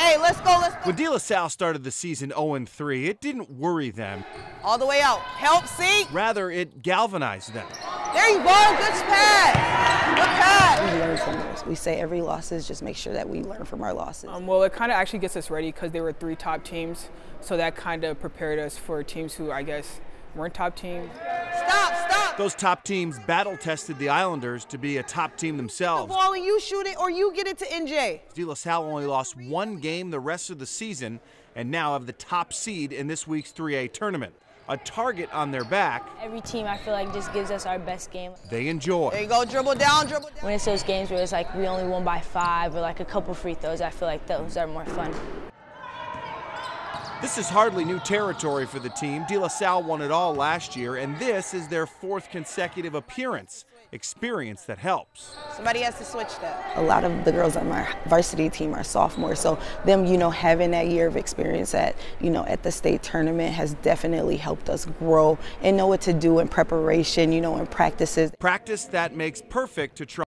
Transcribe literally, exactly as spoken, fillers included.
Hey, let's go, let's go. When DeLaSalle started the season oh and three, it didn't worry them. All the way out. Help, see? Rather, it galvanized them. There you go, good pass. Good pass. We learn from those. We say every loss is just make sure that we learn from our losses. Um, well, it kind of actually gets us ready because they were three top teams, so that kind of prepared us for teams who, I guess, weren't top teams. Stop, stop. Those top teams battle-tested the Islanders to be a top team themselves. The ball and you shoot it or you get it to N J. DeLaSalle only lost one game the rest of the season and now have the top seed in this week's three A tournament. A target on their back. Every team, I feel like, just gives us our best game. They enjoy. There you go, dribble down, dribble down. When it's those games where it's like we only won by five or like a couple free throws, I feel like those are more fun. This is hardly new territory for the team. DeLaSalle won it all last year, and this is their fourth consecutive appearance. Experience that helps. Somebody has to switch that. A lot of the girls on my varsity team are sophomores, so them, you know, having that year of experience at, you know, at the state tournament has definitely helped us grow and know what to do in preparation, you know, in practices. Practice that makes perfect to try.